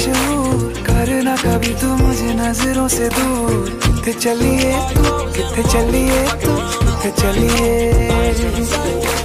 मशहूर, करना कभी तू मुझे नजरों से दूर। किथे चलिए तू, किथे चलिए तू, किथे चलिए।